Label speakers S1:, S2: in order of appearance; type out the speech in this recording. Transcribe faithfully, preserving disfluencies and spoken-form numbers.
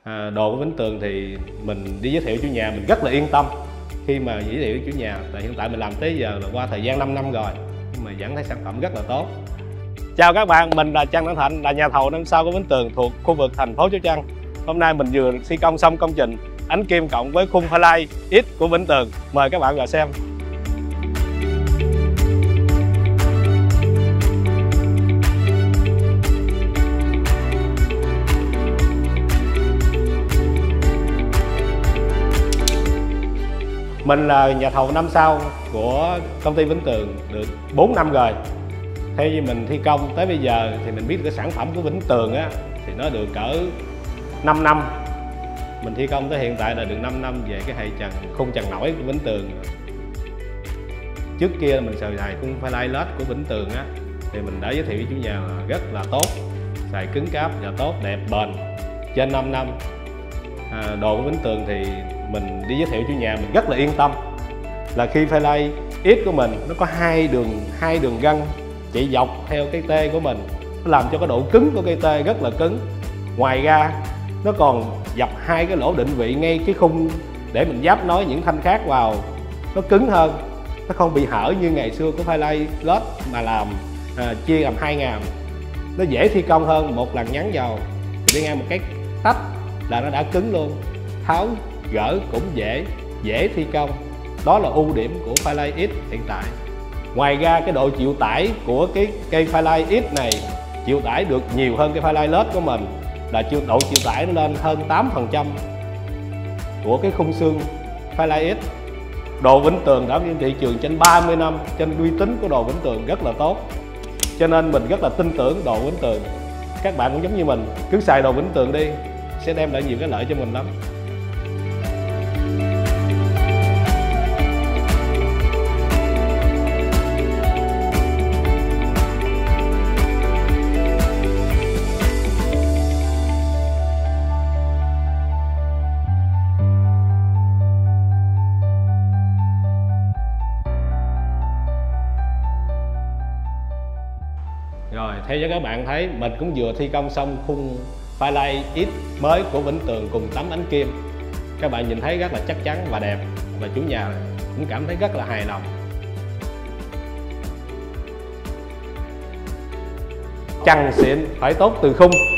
S1: À, đồ của Vĩnh Tường thì mình đi giới thiệu chủ nhà mình rất là yên tâm khi mà giới thiệu chủ nhà. Tại hiện tại mình làm tới giờ là qua thời gian năm năm rồi nhưng mà vẫn thấy sản phẩm rất là tốt. Chào các bạn, mình là Trần Đăng Thạnh, là nhà thầu năm sao của Vĩnh Tường thuộc khu vực thành phố Sóc Trăng. Hôm nay mình vừa thi công xong công trình ánh kim cộng với khung pha lay X của Vĩnh Tường. Mời các bạn vào xem. Mình là nhà thầu năm sao của công ty Vĩnh Tường được bốn năm rồi. Theo như mình thi công tới bây giờ thì mình biết cái sản phẩm của Vĩnh Tường á thì nó được cỡ năm năm. Mình thi công tới hiện tại là được năm năm về cái hệ trần khung trần nổi của Vĩnh Tường. Trước kia mình xài xài khung pha lay led của Vĩnh Tường á thì mình đã giới thiệu với chủ nhà là rất là tốt, xài cứng cáp và tốt, đẹp, bền trên năm năm. À, đồ của Vĩnh Tường thì mình đi giới thiệu chủ nhà mình rất là yên tâm là khi pha lay X của mình nó có hai đường hai đường gân chạy dọc theo cái tê của mình, nó làm cho cái độ cứng của cây tê rất là cứng. Ngoài ra nó còn dập hai cái lỗ định vị ngay cái khung để mình giáp nối những thanh khác vào, nó cứng hơn, nó không bị hở như ngày xưa của pha lay led mà làm à, chia làm hai ngàm. Nó dễ thi công hơn, một lần nhắn vào đi ngang một cái tách là nó đã cứng luôn, tháo gỡ cũng dễ, dễ thi công. Đó là ưu điểm của pha lay X hiện tại. Ngoài ra cái độ chịu tải của cái cây pha lay X này chịu tải được nhiều hơn cái pha lay led của mình, là chịu độ chịu tải nó lên hơn tám phần trăm của cái khung xương pha lay X. Đồ Vĩnh Tường đã trên thị trường trên ba mươi năm, trên uy tín của đồ Vĩnh Tường rất là tốt, cho nên mình rất là tin tưởng đồ Vĩnh Tường. Các bạn cũng giống như mình, cứ xài đồ Vĩnh Tường đi, sẽ đem lại nhiều cái lợi cho mình lắm. Rồi, theo cho các bạn thấy, mình cũng vừa thi công xong khung pha lay X mới của Vĩnh Tường cùng tấm ánh kim. Các bạn nhìn thấy rất là chắc chắn và đẹp, và chủ nhà cũng cảm thấy rất là hài lòng. Chằng xịn phải tốt từ khung.